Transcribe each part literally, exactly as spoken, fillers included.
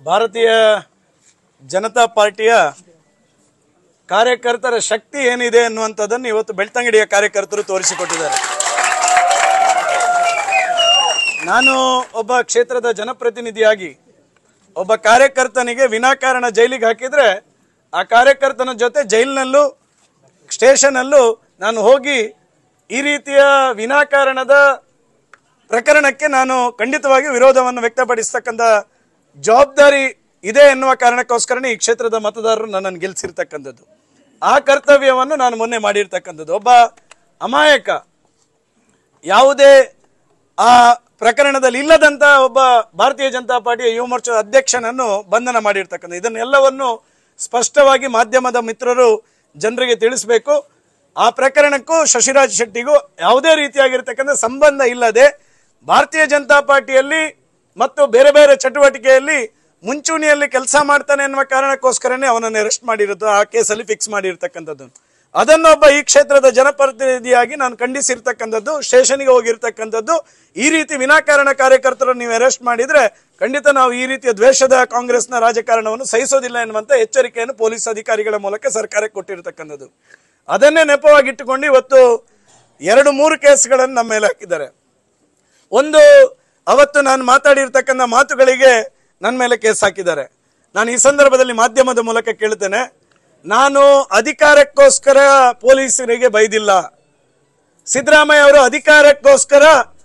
ಭಾರತೀಯ ಜನತಾ ಪಾರ್ಟಿಯ ಕಾರ್ಯಕರ್ತರ ಶಕ್ತಿ ಏನಿದೆ ಅನ್ನುವಂಥದ್ದನ್ನು ಇವತ್ತು ಬೆಳ್ತಂಗಡಿಯ ಕಾರ್ಯಕರ್ತರು ತೋರಿಸಿಕೊಟ್ಟಿದ್ದಾರೆ. ನಾನು ಒಬ್ಬ ಕ್ಷೇತ್ರದ ಜನಪ್ರತಿನಿಧಿಯಾಗಿ ಒಬ್ಬ ಕಾರ್ಯಕರ್ತನಿಗೆ ವಿನಾಕಾರಣ ಜೈಲಿಗೆ ಹಾಕಿದ್ರೆ ಆ ಕಾರ್ಯಕರ್ತನ ಜೊತೆ ಜೈಲಿನಲ್ಲೂ ಸ್ಟೇಷನಲ್ಲೂ ನಾನು ಹೋಗಿ ಈ ರೀತಿಯ ವಿನಾಕಾರಣದ ಪ್ರಕರಣಕ್ಕೆ ನಾನು ಖಂಡಿತವಾಗಿ ವಿರೋಧವನ್ನು ವ್ಯಕ್ತಪಡಿಸ್ತಕ್ಕಂಥ ಜವಾಬ್ದಾರಿ ಇದೆ ಎನ್ನುವ ಕಾರಣಕ್ಕೋಸ್ಕರನೇ ಈ ಕ್ಷೇತ್ರದ ಮತದಾರರು ನನ್ನನ್ನು ಗೆಲ್ಲಿಸಿರ್ತಕ್ಕಂಥದ್ದು. ಆ ಕರ್ತವ್ಯವನ್ನು ನಾನು ಮೊನ್ನೆ ಮಾಡಿರ್ತಕ್ಕಂಥದ್ದು. ಒಬ್ಬ ಅಮಾಯಕ ಯಾವುದೇ ಆ ಪ್ರಕರಣದಲ್ಲಿ ಇಲ್ಲದಂತ ಒಬ್ಬ ಭಾರತೀಯ ಜನತಾ ಪಾರ್ಟಿಯ ಯುವ ಮೋರ್ಚಾದ ಅಧ್ಯಕ್ಷನನ್ನು ಬಂಧನ ಮಾಡಿರ್ತಕ್ಕಂಥ ಇದನ್ನೆಲ್ಲವನ್ನು ಸ್ಪಷ್ಟವಾಗಿ ಮಾಧ್ಯಮದ ಮಿತ್ರರು ಜನರಿಗೆ ತಿಳಿಸಬೇಕು. ಆ ಪ್ರಕರಣಕ್ಕೂ ಶಶಿರಾಜ್ ಶೆಟ್ಟಿಗೂ ಯಾವುದೇ ರೀತಿಯಾಗಿರ್ತಕ್ಕಂಥ ಸಂಬಂಧ ಇಲ್ಲದೆ ಭಾರತೀಯ ಜನತಾ ಪಾರ್ಟಿಯಲ್ಲಿ ಮತ್ತು ಬೇರೆ ಬೇರೆ ಚಟುವಟಿಕೆಯಲ್ಲಿ ಮುಂಚೂಣಿಯಲ್ಲಿ ಕೆಲಸ ಮಾಡ್ತಾನೆ ಎನ್ನುವ ಕಾರಣಕ್ಕೋಸ್ಕರನೇ ಅವನನ್ನು ಅರೆಸ್ಟ್ ಮಾಡಿರೋದು, ಆ ಕೇಸಲ್ಲಿ ಫಿಕ್ಸ್ ಮಾಡಿರ್ತಕ್ಕಂಥದ್ದು. ಅದನ್ನೊಬ್ಬ ಈ ಕ್ಷೇತ್ರದ ಜನಪ್ರತಿನಿಧಿಯಾಗಿ ನಾನು ಖಂಡಿಸಿರ್ತಕ್ಕಂಥದ್ದು, ಸ್ಟೇಷನ್ಗೆ ಹೋಗಿರ್ತಕ್ಕಂಥದ್ದು. ಈ ರೀತಿ ವಿನಾಕಾರಣ ಕಾರ್ಯಕರ್ತರನ್ನು ನೀವು ಅರೆಸ್ಟ್ ಮಾಡಿದ್ರೆ ಖಂಡಿತ ನಾವು ಈ ರೀತಿಯ ದ್ವೇಷದ ಕಾಂಗ್ರೆಸ್ನ ರಾಜಕಾರಣವನ್ನು ಸಹಿಸೋದಿಲ್ಲ ಎನ್ನುವಂತ ಎಚ್ಚರಿಕೆಯನ್ನು ಪೊಲೀಸ್ ಅಧಿಕಾರಿಗಳ ಮೂಲಕ ಸರ್ಕಾರಕ್ಕೆ ಕೊಟ್ಟಿರತಕ್ಕಂಥದ್ದು. ಅದನ್ನೇ ನೆಪವಾಗಿಟ್ಟುಕೊಂಡು ಇವತ್ತು ಎರಡು ಮೂರು ಕೇಸ್ಗಳನ್ನು ನಮ್ಮ ಮೇಲೆ ಹಾಕಿದ್ದಾರೆ. ಒಂದು, ಅವತ್ತು ನಾನು ಮಾತಾಡಿರ್ತಕ್ಕಂಥ ಮಾತುಗಳಿಗೆ ನನ್ನ ಮೇಲೆ ಕೇಸ್ ಹಾಕಿದ್ದಾರೆ. ನಾನು ಈ ಸಂದರ್ಭದಲ್ಲಿ ಮಾಧ್ಯಮದ ಮೂಲಕ ಕೇಳ್ತೇನೆ, ನಾನು ಅಧಿಕಾರಕ್ಕೋಸ್ಕರ ಪೊಲೀಸರಿಗೆ ಬೈದಿಲ್ಲ. ಸಿದ್ದರಾಮಯ್ಯ ಅವರು ಅಧಿಕಾರಕ್ಕೋಸ್ಕರ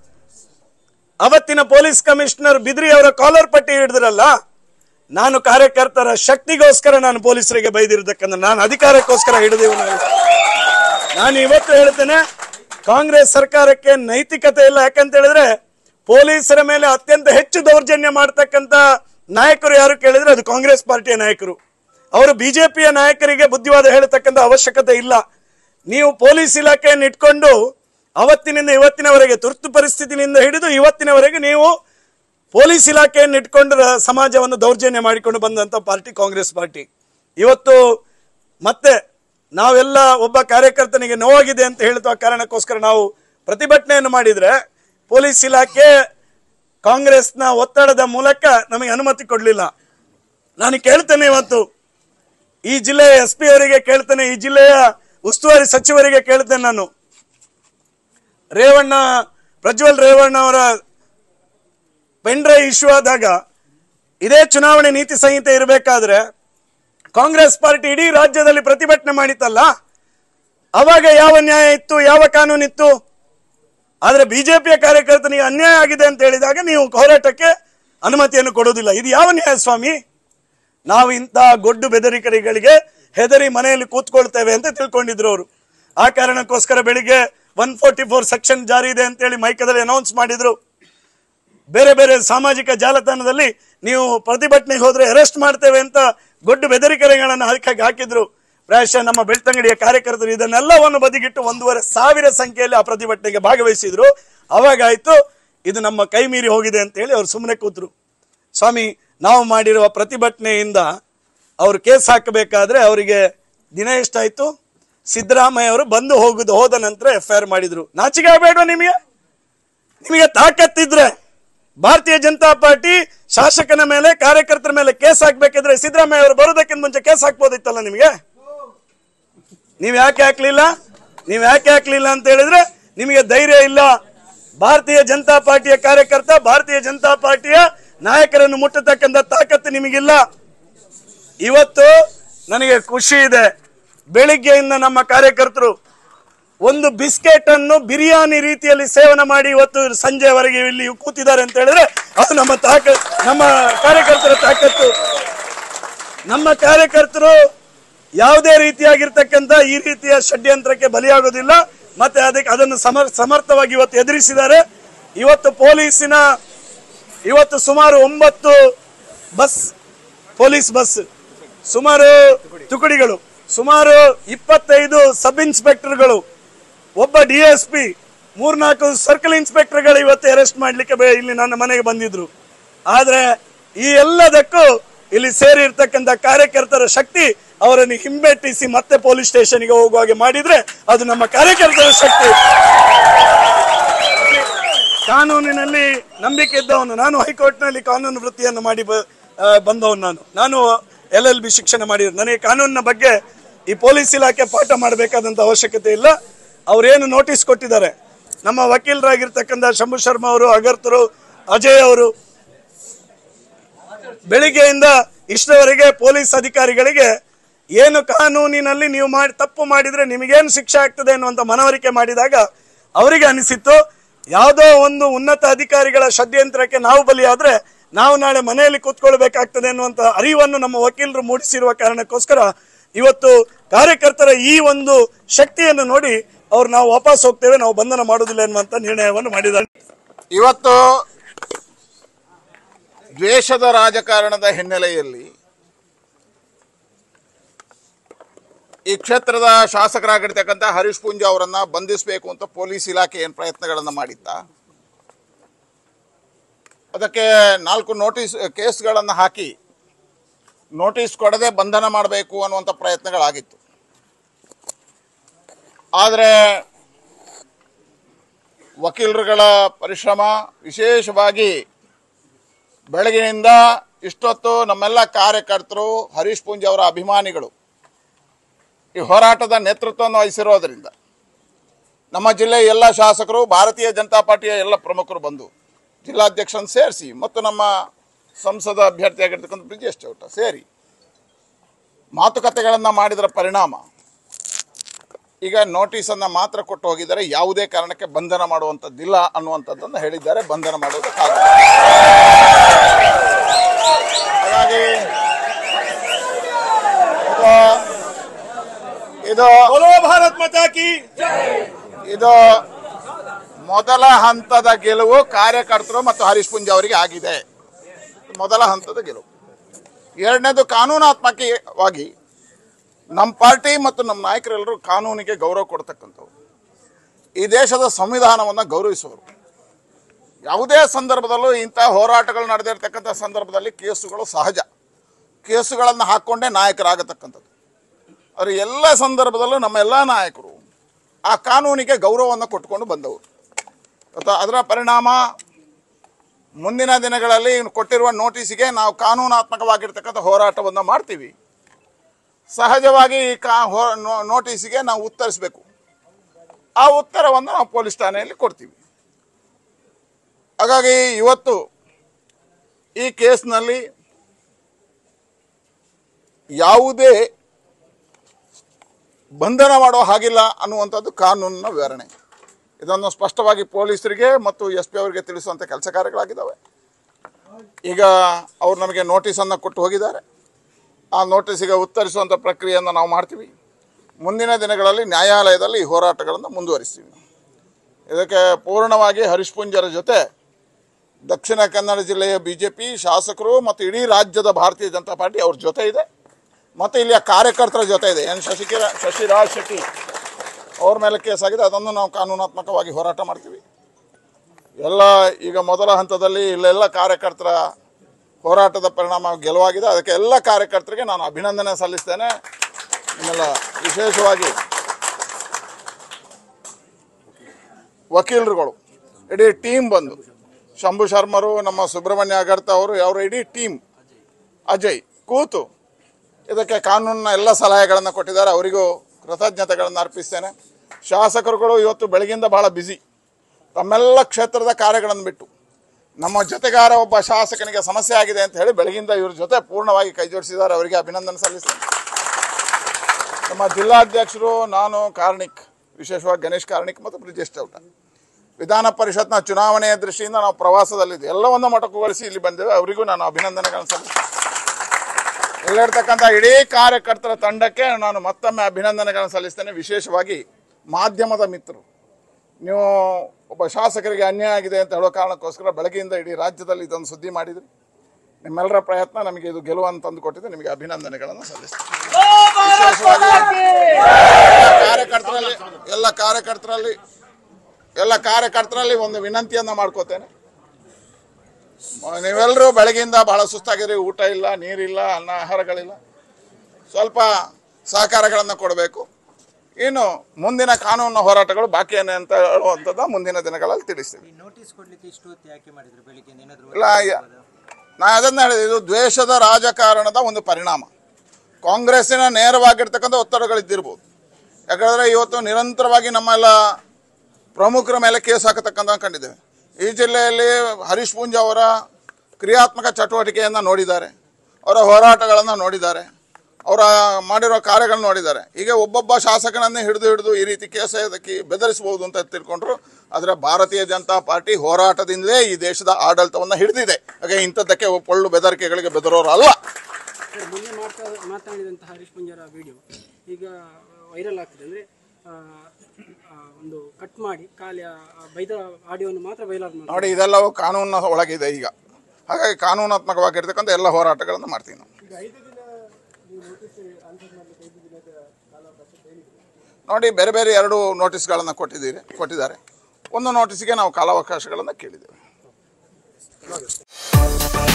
ಅವತ್ತಿನ ಪೊಲೀಸ್ ಕಮಿಷನರ್ ಬಿದ್ರಿ ಅವರ ಕಾಲರ್ ಪಟ್ಟಿ ಹಿಡಿದ್ರಲ್ಲ, ನಾನು ಕಾರ್ಯಕರ್ತರ ಶಕ್ತಿಗೋಸ್ಕರ ನಾನು ಪೊಲೀಸರಿಗೆ ಬೈದಿರತಕ್ಕಂಥ, ನಾನು ಅಧಿಕಾರಕ್ಕೋಸ್ಕರ ಹಿಡಿದಿವ. ನಾನು ಇವತ್ತು ಹೇಳ್ತೇನೆ, ಕಾಂಗ್ರೆಸ್ ಸರ್ಕಾರಕ್ಕೆ ನೈತಿಕತೆ ಇಲ್ಲ. ಯಾಕಂತ ಹೇಳಿದ್ರೆ ಪೊಲೀಸರ ಮೇಲೆ ಅತ್ಯಂತ ಹೆಚ್ಚು ದೌರ್ಜನ್ಯ ಮಾಡ್ತಕ್ಕಂಥ ನಾಯಕರು ಯಾರು ಕೇಳಿದ್ರೆ ಅದು ಕಾಂಗ್ರೆಸ್ ಪಾರ್ಟಿಯ ನಾಯಕರು. ಅವರು ಬಿಜೆಪಿಯ ನಾಯಕರಿಗೆ ಬುದ್ಧಿವಾದ ಹೇಳತಕ್ಕಂಥ ಅವಶ್ಯಕತೆ ಇಲ್ಲ. ನೀವು ಪೊಲೀಸ್ ಇಲಾಖೆಯನ್ನು ಇಟ್ಕೊಂಡು ಅವತ್ತಿನಿಂದ ಇವತ್ತಿನವರೆಗೆ, ತುರ್ತು ಪರಿಸ್ಥಿತಿನಿಂದ ಹಿಡಿದು ಇವತ್ತಿನವರೆಗೆ ನೀವು ಪೊಲೀಸ್ ಇಲಾಖೆಯನ್ನು ಇಟ್ಕೊಂಡು ಸಮಾಜವನ್ನು ದೌರ್ಜನ್ಯ ಮಾಡಿಕೊಂಡು ಬಂದಂತ ಪಾರ್ಟಿ ಕಾಂಗ್ರೆಸ್ ಪಾರ್ಟಿ. ಇವತ್ತು ಮತ್ತೆ ನಾವೆಲ್ಲ ಒಬ್ಬ ಕಾರ್ಯಕರ್ತನಿಗೆ ನೋವಾಗಿದೆ ಅಂತ ಹೇಳುವ ಕಾರಣಕ್ಕೋಸ್ಕರ ನಾವು ಪ್ರತಿಭಟನೆಯನ್ನು ಮಾಡಿದ್ರೆ ಪೊಲೀಸ್ ಇಲಾಖೆ ಕಾಂಗ್ರೆಸ್ನ ಒತ್ತಡದ ಮೂಲಕ ನಮಗೆ ಅನುಮತಿ ಕೊಡಲಿಲ್ಲ. ನಾನು ಕೇಳ್ತೇನೆ, ಇವತ್ತು ಈ ಜಿಲ್ಲೆಯ ಎಸ್ ಪಿ ಅವರಿಗೆ ಕೇಳ್ತೇನೆ, ಈ ಜಿಲ್ಲೆಯ ಉಸ್ತುವಾರಿ ಸಚಿವರಿಗೆ ಕೇಳ್ತೇನೆ. ನಾನು ರೇವಣ್ಣ ಪ್ರಜ್ವಲ್ ರೇವಣ್ಣ ಅವರ ಪೆನ್ ಡ್ರೈವ್ ಇಶ್ಯೂ ಆದಾಗ ಇದೇ ಚುನಾವಣೆ ನೀತಿ ಸಂಹಿತೆ ಇರಬೇಕಾದ್ರೆ ಕಾಂಗ್ರೆಸ್ ಪಾರ್ಟಿ ಇಡೀ ರಾಜ್ಯದಲ್ಲಿ ಪ್ರತಿಭಟನೆ ಮಾಡಿತ್ತಲ್ಲ, ಅವಾಗ ಯಾವ ನ್ಯಾಯ ಇತ್ತು, ಯಾವ ಕಾನೂನಿತ್ತು? ಆದ್ರೆ ಬಿಜೆಪಿಯ ಕಾರ್ಯಕರ್ತನಿಗೆ ಅನ್ಯಾಯ ಆಗಿದೆ ಅಂತ ಹೇಳಿದಾಗ ನೀವು ಹೋರಾಟಕ್ಕೆ ಅನುಮತಿಯನ್ನು ಕೊಡೋದಿಲ್ಲ. ಇದು ಯಾವ ನ್ಯಾಯ ಸ್ವಾಮಿ? ನಾವು ಇಂತಹ ಗೊಡ್ಡು ಬೆದರಿಕೆಗಳಿಗೆ ಹೆದರಿ ಮನೆಯಲ್ಲಿ ಕೂತ್ಕೊಳ್ತೇವೆ ಅಂತ ತಿಳ್ಕೊಂಡಿದ್ರು ಅವರು. ಆ ಕಾರಣಕ್ಕೋಸ್ಕರ ಬೆಳಿಗ್ಗೆ ಒನ್ ಫೋರ್ಟಿ ಫೋರ್ ಸೆಕ್ಷನ್ ಜಾರಿ ಇದೆ ಅಂತೇಳಿ ಮೈಕದಲ್ಲಿ ಅನೌನ್ಸ್ ಮಾಡಿದ್ರು. ಬೇರೆ ಬೇರೆ ಸಾಮಾಜಿಕ ಜಾಲತಾಣದಲ್ಲಿ ನೀವು ಪ್ರತಿಭಟನೆಗೆ ಹೋದ್ರೆ ಅರೆಸ್ಟ್ ಮಾಡ್ತೇವೆ ಅಂತ ಗೊಡ್ಡು ಬೆದರಿಕೆಗಳನ್ನು ಹಾಕಿದ್ರು. ಪ್ರಾಯಶಃ ನಮ್ಮ ಬೆಳ್ತಂಗಡಿಯ ಕಾರ್ಯಕರ್ತರು ಇದನ್ನೆಲ್ಲವನ್ನು ಬದಿಗಿಟ್ಟು ಒಂದೂವರೆ ಸಾವಿರ ಸಂಖ್ಯೆಯಲ್ಲಿ ಆ ಪ್ರತಿಭಟನೆಗೆ ಭಾಗವಹಿಸಿದ್ರು. ಅವಾಗಾಯ್ತು ಇದು ನಮ್ಮ ಕೈ ಮೀರಿ ಹೋಗಿದೆ ಅಂತ ಹೇಳಿ ಅವ್ರು ಸುಮ್ಮನೆ ಕೂತ್ರು. ಸ್ವಾಮಿ, ನಾವು ಮಾಡಿರುವ ಪ್ರತಿಭಟನೆಯಿಂದ ಅವ್ರು ಕೇಸ್ ಹಾಕಬೇಕಾದ್ರೆ ಅವರಿಗೆ ದಿನ ಎಷ್ಟಾಯ್ತು? ಸಿದ್ದರಾಮಯ್ಯ ಅವರು ಬಂದು ಹೋಗುದು ಹೋದ ನಂತರ ಎಫ್ ಐ ಆರ್ ಮಾಡಿದ್ರು. ನಾಚಿಕೆ ಆಗಬೇಡ ನಿಮಗೆ? ನಿಮಗೆ ತಾಕತ್ತಿದ್ರೆ ಭಾರತೀಯ ಜನತಾ ಪಾರ್ಟಿ ಶಾಸಕನ ಮೇಲೆ, ಕಾರ್ಯಕರ್ತರ ಮೇಲೆ ಕೇಸ್ ಹಾಕ್ಬೇಕಿದ್ರೆ ಸಿದ್ದರಾಮಯ್ಯ ಅವರು ಬರೋದಕ್ಕಿಂತ ಮುಂಚೆ ಕೇಸ್ ಹಾಕ್ಬೋದಿತ್ತಲ್ಲ ನಿಮಗೆ. ನೀವ್ ಯಾಕೆ ಹಾಕ್ಲಿಲ್ಲ? ನೀವ್ ಯಾಕೆ ಹಾಕ್ಲಿಲ್ಲ ಅಂತ ಹೇಳಿದ್ರೆ ನಿಮಗೆ ಧೈರ್ಯ ಇಲ್ಲ. ಭಾರತೀಯ ಜನತಾ ಪಾರ್ಟಿಯ ಕಾರ್ಯಕರ್ತ, ಭಾರತೀಯ ಜನತಾ ಪಾರ್ಟಿಯ ನಾಯಕರನ್ನು ಮುಟ್ಟತಕ್ಕಂಥ ತಾಕತ್ತು ನಿಮಗಿಲ್ಲ. ಇವತ್ತು ನನಗೆ ಖುಷಿ ಇದೆ, ಬೆಳಿಗ್ಗೆಯಿಂದ ನಮ್ಮ ಕಾರ್ಯಕರ್ತರು ಒಂದು ಬಿಸ್ಕೆಟ್ ಅನ್ನು ಬಿರಿಯಾನಿ ರೀತಿಯಲ್ಲಿ ಸೇವನೆ ಮಾಡಿ ಇವತ್ತು ಸಂಜೆವರೆಗೆ ಇಲ್ಲಿ ಕೂತಿದ್ದಾರೆ ಅಂತ ಹೇಳಿದ್ರೆ ಅದು ನಮ್ಮ ತಾಕತ್, ನಮ್ಮ ಕಾರ್ಯಕರ್ತರ ತಾಕತ್ತು. ನಮ್ಮ ಕಾರ್ಯಕರ್ತರು ಯಾವುದೇ ರೀತಿಯಾಗಿರ್ತಕ್ಕಂಥ ಈ ರೀತಿಯ ಷಡ್ಯಂತ್ರಕ್ಕೆ ಬಲಿಯಾಗೋದಿಲ್ಲ. ಮತ್ತೆ ಅದಕ್ಕೆ ಅದನ್ನು ಸಮರ್ ಸಮರ್ಥವಾಗಿ ಇವತ್ತು ಎದುರಿಸಿದ್ದಾರೆ. ಇವತ್ತು ಪೊಲೀಸಿನ ಇವತ್ತು ಸುಮಾರು ಒಂಬತ್ತು ಬಸ್, ಪೊಲೀಸ್ ಬಸ್, ಸುಮಾರು ತುಕಡಿಗಳು, ಸುಮಾರು ಇಪ್ಪತ್ತೈದು ಸಬ್ ಇನ್ಸ್ಪೆಕ್ಟರ್ಗಳು, ಒಬ್ಬ ಡಿ ಎಸ್ ಪಿ, ಮೂರ್ನಾಲ್ಕು ಸರ್ಕಲ್ ಇನ್ಸ್ಪೆಕ್ಟರ್ಗಳು ಇವತ್ತು ಅರೆಸ್ಟ್ ಮಾಡ್ಲಿಕ್ಕೆ ಇಲ್ಲಿ ನನ್ನ ಮನೆಗೆ ಬಂದಿದ್ರು. ಆದ್ರೆ ಈ ಎಲ್ಲದಕ್ಕೂ ಇಲ್ಲಿ ಸೇರಿರ್ತಕ್ಕಂಥ ಕಾರ್ಯಕರ್ತರ ಶಕ್ತಿ ಅವರನ್ನು ಹಿಂಬೆಟ್ಟಿಸಿ ಮತ್ತೆ ಪೊಲೀಸ್ ಸ್ಟೇಷನ್ಗೆ ಹೋಗುವ ಹಾಗೆ ಮಾಡಿದ್ರೆ ಅದು ನಮ್ಮ ಕಾರ್ಯಕರ್ತರ ಶಕ್ತಿ. ಕಾನೂನಿನಲ್ಲಿ ನಂಬಿಕೆ ಇದ್ದವನು ನಾನು. ಹೈಕೋರ್ಟ್ನಲ್ಲಿ ಕಾನೂನು ವೃತ್ತಿಯನ್ನು ಮಾಡಿ ಬಂದವನು ನಾನು ನಾನು ಎಲ್ ಎಲ್ ಬಿ ಶಿಕ್ಷಣ ಮಾಡಿದ್ರು. ನನಗೆ ಕಾನೂನಿನ ಬಗ್ಗೆ ಈ ಪೊಲೀಸ್ ಇಲಾಖೆ ಪಾಠ ಮಾಡಬೇಕಾದಂಥ ಅವಶ್ಯಕತೆ ಇಲ್ಲ. ಅವರೇನು ನೋಟಿಸ್ ಕೊಟ್ಟಿದ್ದಾರೆ, ನಮ್ಮ ವಕೀಲರಾಗಿರ್ತಕ್ಕಂಥ ಶಂಭು ಶರ್ಮಾ ಅವರು, ಅಗರ್ತರು, ಅಜಯ್ ಅವರು ಬೆಳಿಗ್ಗೆಯಿಂದ ಇಷ್ಟರವರೆಗೆ ಪೊಲೀಸ್ ಅಧಿಕಾರಿಗಳಿಗೆ ಏನು ಕಾನೂನಿನಲ್ಲಿ ನೀವು ಮಾಡಿ ತಪ್ಪು ಮಾಡಿದರೆ ನಿಮಗೇನು ಶಿಕ್ಷೆ ಆಗ್ತದೆ ಅನ್ನುವಂಥ ಮನವರಿಕೆ ಮಾಡಿದಾಗ ಅವರಿಗೆ ಅನಿಸಿತ್ತು ಯಾವುದೋ ಒಂದು ಉನ್ನತ ಅಧಿಕಾರಿಗಳ ಷಡ್ಯಂತ್ರಕ್ಕೆ ನಾವು ಬಲಿಯಾದರೆ ನಾವು ನಾಳೆ ಮನೆಯಲ್ಲಿ ಕೂತ್ಕೊಳ್ಬೇಕಾಗ್ತದೆ ಅನ್ನುವಂಥ ಅರಿವನ್ನು ನಮ್ಮ ವಕೀಲರು ಮೂಡಿಸಿರುವ ಕಾರಣಕ್ಕೋಸ್ಕರ ಇವತ್ತು ಕಾರ್ಯಕರ್ತರ ಈ ಒಂದು ಶಕ್ತಿಯನ್ನು ನೋಡಿ ಅವ್ರು ನಾವು ವಾಪಸ್ ಹೋಗ್ತೇವೆ, ನಾವು ಬಂಧನ ಮಾಡುವುದಿಲ್ಲ ಎನ್ನುವಂಥ ನಿರ್ಣಯವನ್ನು ಮಾಡಿದ್ದಾರೆ. ಇವತ್ತು ದ್ವೇಷದ ರಾಜಕಾರಣದ ಹಿನ್ನೆಲೆಯಲ್ಲಿ ಈ ಕ್ಷೇತ್ರದ ಶಾಸಕರಾಗಿರ್ತಕ್ಕಂಥ ಹರೀಶ್ ಪೂಂಜಾ ಅವರನ್ನ ಬಂಧಿಸಬೇಕು ಅಂತ ಪೊಲೀಸ್ ಇಲಾಖೆ ಏನು ಪ್ರಯತ್ನಗಳನ್ನು ಮಾಡಿತ್ತ, ಅದಕ್ಕೆ ನಾಲ್ಕು ನೋಟಿಸ್ ಕೇಸ್ಗಳನ್ನು ಹಾಕಿ ನೋಟಿಸ್ ಕೊಡದೆ ಬಂಧನ ಮಾಡಬೇಕು ಅನ್ನುವಂಥ ಪ್ರಯತ್ನಗಳಾಗಿತ್ತು. ಆದರೆ ವಕೀಲರುಗಳ ಪರಿಶ್ರಮ, ವಿಶೇಷವಾಗಿ ಬೆಳಗಿನಿಂದ ಇಷ್ಟೊತ್ತು ನಮ್ಮೆಲ್ಲ ಕಾರ್ಯಕರ್ತರು, ಹರೀಶ್ ಪೂಂಜಾ ಅವರ ಅಭಿಮಾನಿಗಳು ಈ ಹೋರಾಟದ ನೇತೃತ್ವವನ್ನು ವಹಿಸಿರೋದರಿಂದ ನಮ್ಮ ಜಿಲ್ಲೆಯ ಎಲ್ಲ ಶಾಸಕರು, ಭಾರತೀಯ ಜನತಾ ಪಾರ್ಟಿಯ ಎಲ್ಲ ಪ್ರಮುಖರು ಬಂದು ಜಿಲ್ಲಾಧ್ಯಕ್ಷರನ್ನು ಸೇರಿಸಿ ಮತ್ತು ನಮ್ಮ ಸಂಸದ ಅಭ್ಯರ್ಥಿಯಾಗಿರ್ತಕ್ಕಂಥ ಬ್ರಿಜೇಶ್ ಚೌಟ ಸೇರಿ ಮಾತುಕತೆಗಳನ್ನು ಮಾಡಿದರ ಪರಿಣಾಮ ಈಗ ನೋಟಿಸನ್ನು ಮಾತ್ರ ಕೊಟ್ಟು ಹೋಗಿದ್ದಾರೆ. ಯಾವುದೇ ಕಾರಣಕ್ಕೆ ಬಂಧನ ಮಾಡುವಂಥದ್ದಿಲ್ಲ ಅನ್ನುವಂಥದ್ದನ್ನು ಹೇಳಿದ್ದಾರೆ. ಬಂಧನ ಮಾಡುವುದಕ್ಕಾಗ ಹಾಗಾಗಿ ಇದು ಭಾರತ್ ಮಾತಾ ಕಿ ಇದು ಮೊದಲ ಹಂತದ ಗೆಲುವು ಕಾರ್ಯಕರ್ತರು ಮತ್ತು ಹರೀಶ್ ಪೂಂಜಾ ಅವರಿಗೆ ಆಗಿದೆ. ಮೊದಲ ಹಂತದ ಗೆಲುವು. ಎರಡನೇದು, ಕಾನೂನಾತ್ಮಕವಾಗಿ ನಮ್ಮ ಪಾರ್ಟಿ ಮತ್ತು ನಮ್ಮ ನಾಯಕರೆಲ್ಲರೂ ಕಾನೂನಿಗೆ ಗೌರವ ಕೊಡ್ತಕ್ಕಂಥವ್ರು, ಈ ದೇಶದ ಸಂವಿಧಾನವನ್ನು ಗೌರವಿಸುವರು. ಯಾವುದೇ ಸಂದರ್ಭದಲ್ಲೂ ಇಂಥ ಹೋರಾಟಗಳು ನಡೆದಿರ್ತಕ್ಕಂಥ ಸಂದರ್ಭದಲ್ಲಿ ಕೇಸುಗಳು ಸಹಜ, ಕೇಸುಗಳನ್ನು ಹಾಕ್ಕೊಂಡೇ ನಾಯಕರಾಗತಕ್ಕಂಥದ್ದು. ಆದರೆ ಎಲ್ಲ ಸಂದರ್ಭದಲ್ಲೂ ನಮ್ಮ ಎಲ್ಲ ನಾಯಕರು ಆ ಕಾನೂನಿಗೆ ಗೌರವವನ್ನು ಕೊಟ್ಟುಕೊಂಡು ಬಂದವರು. ಅದರ ಪರಿಣಾಮ ಮುಂದಿನ ದಿನಗಳಲ್ಲಿ ಕೊಟ್ಟಿರುವ ನೋಟಿಸಿಗೆ ನಾವು ಕಾನೂನಾತ್ಮಕವಾಗಿರ್ತಕ್ಕಂಥ ಹೋರಾಟವನ್ನು ಮಾಡ್ತೀವಿ. ಸಹಜವಾಗಿ ಈ ಕಾ ನೋಟಿಸಿಗೆ ನಾವು ಉತ್ತರಿಸಬೇಕು. ಆ ಉತ್ತರವನ್ನು ನಾವು ಪೊಲೀಸ್ ಠಾಣೆಯಲ್ಲಿ ಕೊಡ್ತೀವಿ. ಹಾಗಾಗಿ ಇವತ್ತು ಈ ಕೇಸ್ನಲ್ಲಿ ಯಾವುದೇ ಬಂಧನ ಮಾಡೋ ಹಾಗಿಲ್ಲ ಅನ್ನುವಂಥದ್ದು ಕಾನೂನಿನ ವಿವರಣೆ. ಇದನ್ನು ಸ್ಪಷ್ಟವಾಗಿ ಪೊಲೀಸರಿಗೆ ಮತ್ತು ಎಸ್ ಪಿ ಅವರಿಗೆ ತಿಳಿಸುವಂಥ ಕೆಲಸ ಕಾರ್ಯಗಳಾಗಿದ್ದಾವೆ. ಈಗ ಅವರು ನಮಗೆ ನೋಟಿಸನ್ನು ಕೊಟ್ಟು ಹೋಗಿದ್ದಾರೆ. ಆ ನೋಟಿಸಿಗೆ ಉತ್ತರಿಸುವಂಥ ಪ್ರಕ್ರಿಯೆಯನ್ನು ನಾವು ಮಾಡ್ತೀವಿ. ಮುಂದಿನ ದಿನಗಳಲ್ಲಿ ನ್ಯಾಯಾಲಯದಲ್ಲಿ ಈ ಹೋರಾಟಗಳನ್ನು ಮುಂದುವರಿಸ್ತೀವಿ. ಇದಕ್ಕೆ ಪೂರ್ಣವಾಗಿ ಹರೀಶ್ ಪೂಂಜಾರ ಜೊತೆ ದಕ್ಷಿಣ ಕನ್ನಡ ಜಿಲ್ಲೆಯ ಬಿ ಜೆ ಪಿ ಶಾಸಕರು ಮತ್ತು ಇಡೀ ರಾಜ್ಯದ ಭಾರತೀಯ ಜನತಾ ಪಾರ್ಟಿ ಅವ್ರ ಜೊತೆ ಇದೆ, ಮತ್ತು ಇಲ್ಲಿಯ ಕಾರ್ಯಕರ್ತರ ಜೊತೆ ಇದೆ. ಎನ್ ಶಶಿಕಿರ ಶಶಿರಾಜ್ ಶೆಟ್ಟಿ ಅವ್ರ ಮೇಲೆ ಕೇಸಾಗಿದೆ, ಅದನ್ನು ನಾವು ಕಾನೂನಾತ್ಮಕವಾಗಿ ಹೋರಾಟ ಮಾಡ್ತೀವಿ. ಎಲ್ಲ ಈಗ ಮೊದಲ ಹಂತದಲ್ಲಿ ಇಲ್ಲೆಲ್ಲ ಕಾರ್ಯಕರ್ತರ ಹೋರಾಟದ ಪರಿಣಾಮ ಗೆಲುವಾಗಿದೆ. ಅದಕ್ಕೆ ಎಲ್ಲ ಕಾರ್ಯಕರ್ತರಿಗೆ ನಾನು ಅಭಿನಂದನೆ ಸಲ್ಲಿಸ್ತೇನೆ. ನಿಮ್ಮೆಲ್ಲ ವಿಶೇಷವಾಗಿ ವಕೀಲರುಗಳು ಇಡೀ ಟೀಮ್ ಬಂದು, ಶಂಭು ಶರ್ಮರು, ನಮ್ಮ ಸುಬ್ರಹ್ಮಣ್ಯ ಅಗರ್ತ ಅವರು, ಅವರ ಇಡೀ ಟೀಮ್, ಅಜಯ್ ಕೂತು ಇದಕ್ಕೆ ಕಾನೂನಿನ ಎಲ್ಲ ಸಲಹೆಗಳನ್ನು ಕೊಟ್ಟಿದ್ದಾರೆ. ಅವರಿಗೂ ಕೃತಜ್ಞತೆಗಳನ್ನು ಅರ್ಪಿಸ್ತೇನೆ. ಶಾಸಕರುಗಳು ಇವತ್ತು ಬೆಳಗಿಂದ ಬಹಳ ಬ್ಯುಸಿ, ತಮ್ಮೆಲ್ಲ ಕ್ಷೇತ್ರದ ಕಾರ್ಯಗಳನ್ನು ಬಿಟ್ಟು ನಮ್ಮ ಜೊತೆಗಾರ ಒಬ್ಬ ಶಾಸಕನಿಗೆ ಸಮಸ್ಯೆ ಆಗಿದೆ ಅಂತ ಹೇಳಿ ಬೆಳಗಿಂದ ಇವ್ರ ಜೊತೆ ಪೂರ್ಣವಾಗಿ ಕೈ ಜೋಡಿಸಿದ್ದಾರೆ. ಅವರಿಗೆ ಅಭಿನಂದನೆ ಸಲ್ಲಿಸ್ತೇನೆ. ನಮ್ಮ ಜಿಲ್ಲಾಧ್ಯಕ್ಷರು, ನಾನು, ಕಾರ್ಣಿಕ್, ವಿಶೇಷವಾಗಿ ಗಣೇಶ್ ಕಾರ್ಣಿಕ್ ಮತ್ತು ಬ್ರಿಜೇಶ್ ಚೌಟ, ವಿಧಾನ ಪರಿಷತ್ನ ಚುನಾವಣೆಯ ದೃಷ್ಟಿಯಿಂದ ನಾವು ಪ್ರವಾಸದಲ್ಲಿದ್ದೆ, ಎಲ್ಲವನ್ನು ಮೊಟಕುಗೊಳಿಸಿ ಇಲ್ಲಿ ಬಂದೇವೆ. ಅವರಿಗೂ ನಾನು ಅಭಿನಂದನೆಗಳನ್ನು ಸಲ್ಲಿಸ್ತೇನೆ. ಇಲ್ಲಿರ್ತಕ್ಕಂಥ ಇಡೀ ಕಾರ್ಯಕರ್ತರ ತಂಡಕ್ಕೆ ನಾನು ಮತ್ತೊಮ್ಮೆ ಅಭಿನಂದನೆಗಳನ್ನು ಸಲ್ಲಿಸ್ತೇನೆ. ವಿಶೇಷವಾಗಿ ಮಾಧ್ಯಮದ ಮಿತ್ರರು, ನೀವು ಒಬ್ಬ ಶಾಸಕರಿಗೆ ಅನ್ಯಾಯ ಆಗಿದೆ ಅಂತ ಹೇಳೋ ಕಾರಣಕ್ಕೋಸ್ಕರ ಬೆಳಗ್ಗೆಯಿಂದ ಇಡೀ ರಾಜ್ಯದಲ್ಲಿ ಇದೊಂದು ಸುದ್ದಿ ಮಾಡಿದ್ರಿ. ನಿಮ್ಮೆಲ್ಲರ ಪ್ರಯತ್ನ ನಮಗೆ ಇದು ಗೆಲುವನ್ನು ತಂದು ಕೊಟ್ಟಿದೆ. ನಿಮಗೆ ಅಭಿನಂದನೆಗಳನ್ನು ಸಲ್ಲಿಸ್ತೇನೆ. ವಿಶೇಷವಾಗಿ ಕಾರ್ಯಕರ್ತರಲ್ಲಿ ಎಲ್ಲ ಕಾರ್ಯಕರ್ತರಲ್ಲಿ ಎಲ್ಲ ಕಾರ್ಯಕರ್ತರಲ್ಲಿ ಒಂದು ವಿನಂತಿಯನ್ನು ಮಾಡ್ಕೋತೇನೆ. ನೀವೆಲ್ಲರೂ ಬೆಳಗ್ಗೆಯಿಂದ ಬಹಳ ಸುಸ್ತಾಗಿರಿ, ಊಟ ಇಲ್ಲ, ನೀರಿಲ್ಲ, ಅನ್ನ ಆಹಾರಗಳಿಲ್ಲ. ಸ್ವಲ್ಪ ಸಹಕಾರಗಳನ್ನು ಕೊಡಬೇಕು. ಇನ್ನು ಮುಂದಿನ ಕಾನೂನು ಹೋರಾಟಗಳು ಬಾಕಿ ಏನೇ ಅಂತ ಹೇಳುವಂಥದ್ದು ಮುಂದಿನ ದಿನಗಳಲ್ಲಿ ತಿಳಿಸ್ತೀವಿ. ಇಲ್ಲ, ನಾ ಅದನ್ನು ಹೇಳಿದೆ, ಇದು ದ್ವೇಷದ ರಾಜಕಾರಣದ ಒಂದು ಪರಿಣಾಮ. ಕಾಂಗ್ರೆಸ್ಸಿನ ನೇರವಾಗಿರ್ತಕ್ಕಂಥ ಒತ್ತಡಗಳಿದ್ದಿರ್ಬೋದು. ಯಾಕಂದರೆ ಇವತ್ತು ನಿರಂತರವಾಗಿ ನಮ್ಮೆಲ್ಲ ಪ್ರಮುಖರ ಮೇಲೆ ಕೇಸ್ ಹಾಕತಕ್ಕಂಥ ಕಂಡಿದ್ದೇವೆ. ಈ ಜಿಲ್ಲೆಯಲ್ಲಿ ಹರೀಶ್ ಪೂಂಜಾ ಅವರ ಕ್ರಿಯಾತ್ಮಕ ಚಟುವಟಿಕೆಯನ್ನು ನೋಡಿದ್ದಾರೆ, ಅವರ ಹೋರಾಟಗಳನ್ನು ನೋಡಿದ್ದಾರೆ, ಅವರ ಮಾಡಿರೋ ಕಾರ್ಯಗಳನ್ನು ನೋಡಿದ್ದಾರೆ. ಈಗ ಒಬ್ಬೊಬ್ಬ ಶಾಸಕನನ್ನೇ ಹಿಡಿದು ಹಿಡಿದು ಈ ರೀತಿ ಕೇಸ ಇದಕ್ಕೆ ಬೆದರಿಸಬಹುದು ಅಂತ ತಿಳ್ಕೊಂಡ್ರು. ಆದರೆ ಭಾರತೀಯ ಜನತಾ ಪಾರ್ಟಿ ಹೋರಾಟದಿಂದಲೇ ಈ ದೇಶದ ಆಡಳಿತವನ್ನು ಹಿಡಿದಿದೆ. ಹಾಗೆ ಇಂಥದ್ದಕ್ಕೆ ಪೊಳ್ಳು ಬೆದರಿಕೆಗಳಿಗೆ ಬೆದರೋರು ಅಲ್ಲ. ಮೊನ್ನೆ ಮಾತಾ ಮಾತನಾಡಿದಂತಹ ಹರೀಶ್ ಪೂಂಜಾರ ವಿಡಿಯೋ ಈಗ ವೈರಲ್ ಆಗ್ತಿದೆ. ಅಂದರೆ ಒಂದು ಕಟ್ ಮಾಡಿ ಖಾಲಿ ಬೈದ ಆಡಿಯೋವನ್ನು ಮಾತ್ರ ವೈರಲ್ ಮಾಡಿ ನೋಡಿ, ಇದೆಲ್ಲವೂ ಕಾನೂನಿನ ಒಳಗಿದೆ. ಈಗ ಹಾಗಾಗಿ ಕಾನೂನಾತ್ಮಕವಾಗಿರ್ತಕ್ಕಂಥ ಎಲ್ಲ ಹೋರಾಟಗಳನ್ನು ಮಾಡ್ತೀವಿ ನಾವು. ನೋಡಿ, ಬೇರೆ ಬೇರೆ ಎರಡು ನೋಟಿಸ್ಗಳನ್ನು ಕೊಟ್ಟಿದ್ದೀರಿ ಕೊಟ್ಟಿದ್ದಾರೆ ಒಂದು ನೋಟಿಸ್ಗೆ ನಾವು ಕಾಲಾವಕಾಶಗಳನ್ನು ಕೇಳಿದ್ದೇವೆ.